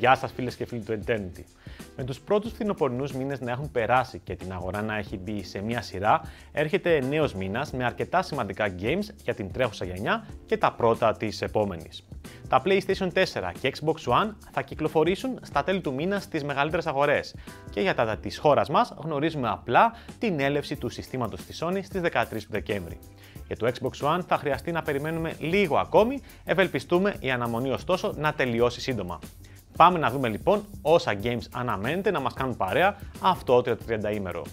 Γεια σας φίλες και φίλοι του Eternity. Με τους πρώτους φθινοπορεινούς μήνες να έχουν περάσει και την αγορά να έχει μπει σε μια σειρά, έρχεται νέος μήνας με αρκετά σημαντικά games για την τρέχουσα γενιά και τα πρώτα της επόμενης. Τα PlayStation 4 και Xbox One θα κυκλοφορήσουν στα τέλη του μήνα στις μεγαλύτερες αγορές και για τα της χώρας μας γνωρίζουμε απλά την έλευση του συστήματος της Sony στις 13 του Δεκέμβρη. Για το Xbox One θα χρειαστεί να περιμένουμε λίγο ακόμη, ευελπιστούμε η αναμονή ωστόσο να τελειώσει σύντομα. Πάμε να δούμε λοιπόν όσα games αναμένεται να μας κάνουν παρέα αυτό το 30ημερο.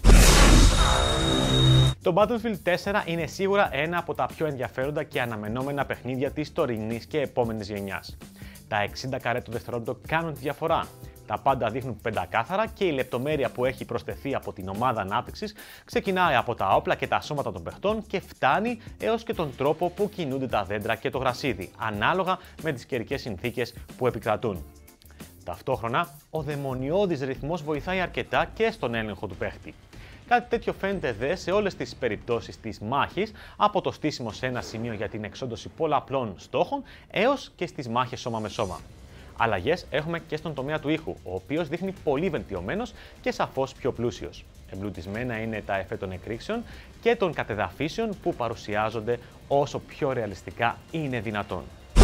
Το Battlefield 4 είναι σίγουρα ένα από τα πιο ενδιαφέροντα και αναμενόμενα παιχνίδια της τωρινής και επόμενης γενιάς. Τα 60 καρέ το δευτερόλεπτο κάνουν τη διαφορά. Τα πάντα δείχνουν πεντακάθαρα και η λεπτομέρεια που έχει προσθεθεί από την ομάδα ανάπτυξης ξεκινάει από τα όπλα και τα σώματα των παιχτών και φτάνει έως και τον τρόπο που κινούνται τα δέντρα και το γρασίδι, ανάλογα με τις καιρικές συνθήκες που επικρατούν. Ταυτόχρονα, ο δαιμονιώδης ρυθμός βοηθάει αρκετά και στον έλεγχο του παίχτη. Κάτι τέτοιο φαίνεται δε σε όλες τις περιπτώσεις της μάχης, από το στήσιμο σε ένα σημείο για την εξόντωση πολλαπλών στόχων έως και στις μάχες σώμα με σώμα. Αλλαγές έχουμε και στον τομέα του ήχου, ο οποίος δείχνει πολύ βελτιωμένος και σαφώς πιο πλούσιος. Εμπλουτισμένα είναι τα εφέ των εκρήξεων και των κατεδαφίσεων που παρουσιάζονται όσο πιο ρεαλιστικά είναι δυνατόν.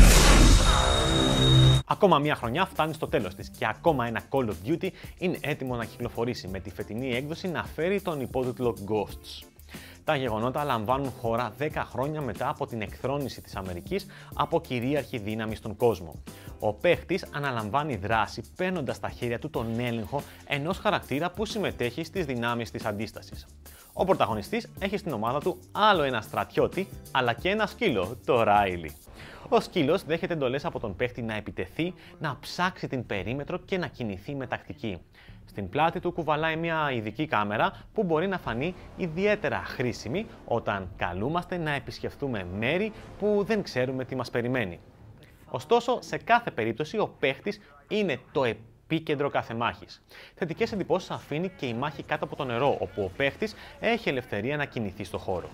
Ακόμα μια χρονιά φτάνει στο τέλος της και ακόμα ένα Call of Duty είναι έτοιμο να κυκλοφορήσει με τη φετινή έκδοση να φέρει τον υπότιτλο Ghosts. Τα γεγονότα λαμβάνουν χώρα 10 χρόνια μετά από την εκθρόνηση της Αμερικής από κυρίαρχη δύναμη στον κόσμο. Ο παίχτης αναλαμβάνει δράση παίρνοντας στα χέρια του τον έλεγχο ενός χαρακτήρα που συμμετέχει στις δυνάμεις της αντίστασης. Ο πρωταγωνιστής έχει στην ομάδα του άλλο ένα στρατιώτη, αλλά και ένα σκύλο, το Riley. Ο σκύλος δέχεται εντολές από τον παίχτη να επιτεθεί, να ψάξει την περίμετρο και να κινηθεί με τακτική. Στην πλάτη του κουβαλάει μια ειδική κάμερα που μπορεί να φανεί ιδιαίτερα χρήσιμη όταν καλούμαστε να επισκεφθούμε μέρη που δεν ξέρουμε τι μας περιμένει. Ωστόσο, σε κάθε περίπτωση ο παίχτης είναι το επίκεντρο κάθε μάχης. Θετικές εντυπώσεις αφήνει και η μάχη κάτω από το νερό, όπου ο παίχτης έχει ελευθερία να κινηθεί στο χώρο.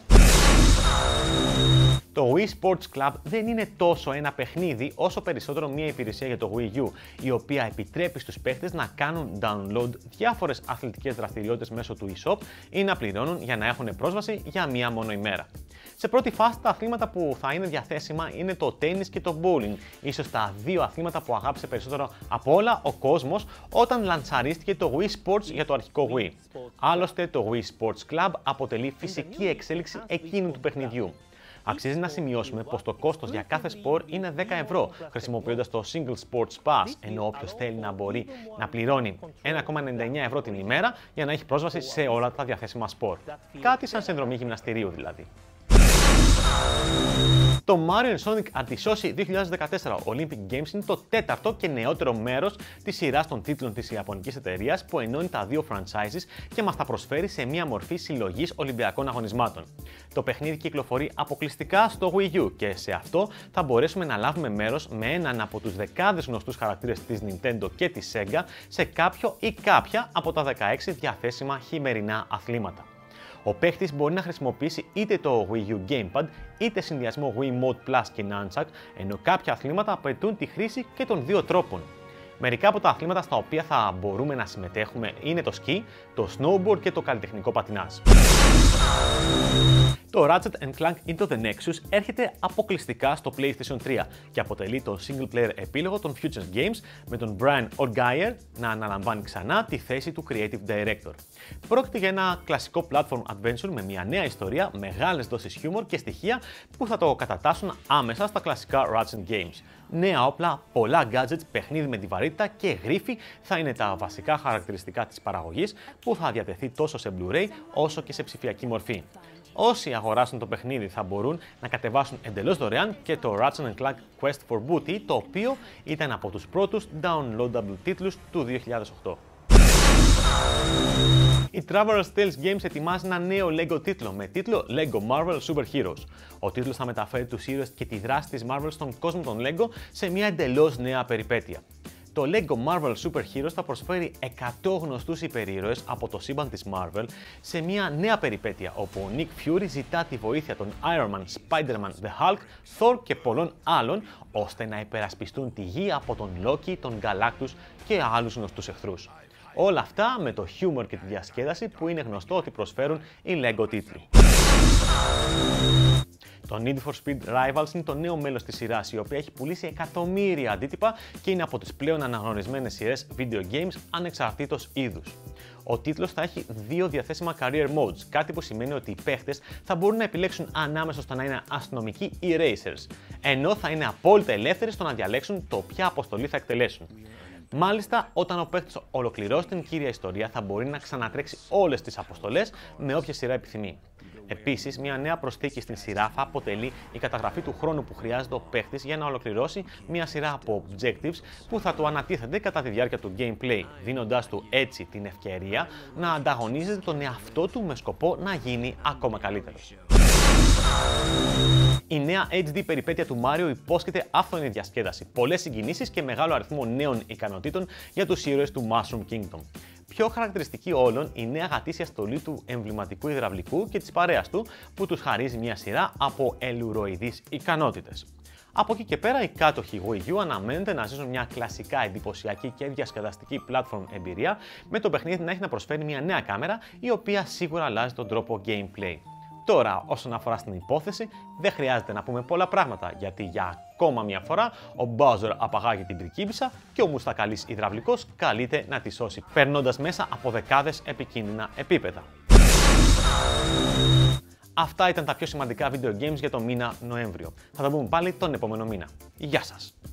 Το Wii Sports Club δεν είναι τόσο ένα παιχνίδι όσο περισσότερο μια υπηρεσία για το Wii U, η οποία επιτρέπει στους παίχτες να κάνουν download διάφορες αθλητικές δραστηριότητες μέσω του eShop ή να πληρώνουν για να έχουν πρόσβαση για μία μόνο ημέρα. Σε πρώτη φάση τα αθλήματα που θα είναι διαθέσιμα είναι το τένις και το bowling, ίσως τα δύο αθλήματα που αγάπησε περισσότερο από όλα ο κόσμος όταν λαντσαρίστηκε το Wii Sports για το αρχικό Wii. Άλλωστε το Wii Sports Club αποτελεί φυσική εξέλιξη εκείνου του παιχνιδιού. Αξίζει να σημειώσουμε πως το κόστος για κάθε σπορ είναι 10 ευρώ, χρησιμοποιώντας το Single Sports Pass, ενώ όποιος θέλει να μπορεί να πληρώνει 1,99 ευρώ την ημέρα για να έχει πρόσβαση σε όλα τα διαθέσιμα σπορ. Κάτι σαν συνδρομή γυμναστηρίου δηλαδή. Το Mario & Sonic Αντισώση 2014 Olympic Games είναι το τέταρτο και νεότερο μέρος της σειράς των τίτλων της ιαπωνικής εταιρείας που ενώνει τα δύο franchises και μας τα προσφέρει σε μια μορφή συλλογής Ολυμπιακών αγωνισμάτων. Το παιχνίδι κυκλοφορεί αποκλειστικά στο Wii U και σε αυτό θα μπορέσουμε να λάβουμε μέρος με έναν από τους δεκάδες γνωστούς χαρακτήρες της Nintendo και της Sega σε κάποιο ή κάποια από τα 16 διαθέσιμα χειμερινά αθλήματα. Ο παίχτης μπορεί να χρησιμοποιήσει είτε το Wii U Gamepad είτε συνδυασμό Wii Mode Plus και Nunchuck, ενώ κάποια αθλήματα απαιτούν τη χρήση και των δύο τρόπων. Μερικά από τα αθλήματα στα οποία θα μπορούμε να συμμετέχουμε είναι το σκι, το snowboard και το καλλιτεχνικό πατινάζ. Το Ratchet & Clank Into the Nexus έρχεται αποκλειστικά στο PlayStation 3 και αποτελεί τον single player επίλογο των Future Games με τον Brian O'Geyer να αναλαμβάνει ξανά τη θέση του Creative Director. Πρόκειται για ένα κλασικό platform adventure με μια νέα ιστορία, μεγάλες δόσεις χιούμορ και στοιχεία που θα το κατατάσσουν άμεσα στα κλασικά Ratchet Games. Νέα όπλα, πολλά gadgets, παιχνίδι με τη βαρύτητα και γρίφη θα είναι τα βασικά χαρακτηριστικά της παραγωγής που θα διατεθεί τόσο σε Blu-ray όσο και σε ψηφιακή μορφή. Όσοι αγοράσουν το παιχνίδι θα μπορούν να κατεβάσουν εντελώς δωρεάν και το Ratchet & Clank Quest for Booty, το οποίο ήταν από τους πρώτους downloadable τίτλους του 2008. Η Traveler's Tales Games ετοιμάζει ένα νέο LEGO τίτλο με τίτλο LEGO Marvel Super Heroes. Ο τίτλος θα μεταφέρει τους ήρωες και τη δράση της Marvel στον κόσμο των LEGO σε μια εντελώς νέα περιπέτεια. Το LEGO Marvel Super Heroes θα προσφέρει 100 γνωστούς υπερήρωες από το σύμπαν της Marvel σε μια νέα περιπέτεια όπου ο Nick Fury ζητά τη βοήθεια των Iron Man, Spider-Man, The Hulk, Thor και πολλών άλλων ώστε να υπερασπιστούν τη γη από τον Loki, τον Galactus και άλλους γνωστούς εχθρούς. Όλα αυτά με το χιούμορ και τη διασκέδαση που είναι γνωστό ότι προσφέρουν οι LEGO τίτλοι. Το Need for Speed Rivals είναι το νέο μέλος της σειράς, η οποία έχει πουλήσει εκατομμύρια αντίτυπα και είναι από τις πλέον αναγνωρισμένες σειρές video games ανεξαρτήτως είδους. Ο τίτλος θα έχει 2 διαθέσιμα career modes, κάτι που σημαίνει ότι οι παίχτες θα μπορούν να επιλέξουν ανάμεσα στο να είναι αστυνομικοί ή racers, ενώ θα είναι απόλυτα ελεύθεροι στο να διαλέξουν το ποια αποστολή θα εκτελέσουν. Μάλιστα, όταν ο παίκτης ολοκληρώσει την κύρια ιστορία, θα μπορεί να ξανατρέξει όλες τις αποστολές με όποια σειρά επιθυμεί. Επίσης, μια νέα προσθήκη στην σειρά θα αποτελεί η καταγραφή του χρόνου που χρειάζεται ο παίκτης για να ολοκληρώσει μια σειρά από objectives που θα του ανατίθενται κατά τη διάρκεια του gameplay, δίνοντάς του έτσι την ευκαιρία να ανταγωνίζεται τον εαυτό του με σκοπό να γίνει ακόμα καλύτερος. Η νέα HD περιπέτεια του Mario υπόσχεται άφθονη διασκέδαση, πολλές συγκινήσεις και μεγάλο αριθμό νέων ικανοτήτων για τους ήρωες του Mushroom Kingdom. Πιο χαρακτηριστική όλων η νέα γατήσια στολή του εμβληματικού υδραυλικού και της παρέας του που τους χαρίζει μια σειρά από ελουροειδείς ικανότητες. Από εκεί και πέρα, οι κάτοχοι Wii U αναμένεται να ζήσουν μια κλασικά εντυπωσιακή και διασκεδαστική platform εμπειρία, με το παιχνίδι να έχει να προσφέρει μια νέα κάμερα, η οποία σίγουρα αλλάζει τον τρόπο gameplay. Τώρα, όσον αφορά στην υπόθεση, δεν χρειάζεται να πούμε πολλά πράγματα, γιατί για ακόμα μια φορά ο Bowser απαγάγει την πρικίπισσα και ο μουστακαλής υδραυλικός καλείται να τη σώσει, περνώντας μέσα από δεκάδες επικίνδυνα επίπεδα. Αυτά ήταν τα πιο σημαντικά video games για το μήνα Νοέμβριο. Θα τα πούμε πάλι τον επόμενο μήνα. Γεια σας!